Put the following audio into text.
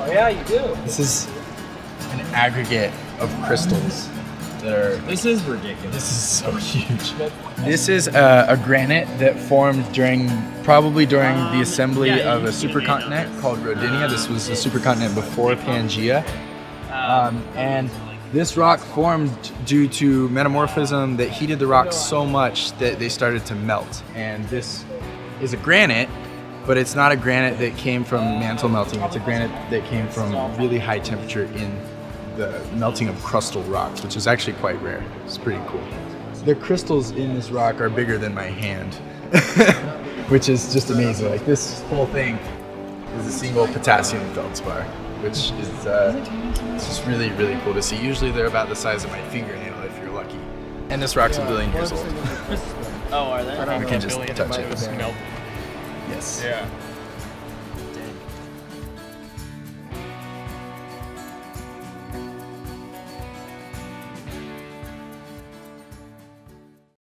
Oh yeah, you do. This is an aggregate of crystals that are. This is ridiculous. This is so huge. This is a granite that formed probably during the assembly of a supercontinent called Rodinia. This was a supercontinent before Pangaea. And this rock formed due to metamorphism that heated the rock so much that they started to melt. And this is a granite, but it's not a granite that came from mantle melting. It's a granite that came from really high temperature in the melting of crustal rocks, which is actually quite rare. It's pretty cool. The crystals in this rock are bigger than my hand, which is just amazing. Like this whole thing is a single potassium feldspar, which is it's just really, really cool to see. Usually they're about the size of my fingernail if you're lucky. And this rock's 1 billion years old. Oh, are they? We can just touch it. Melt. Yes. Yeah.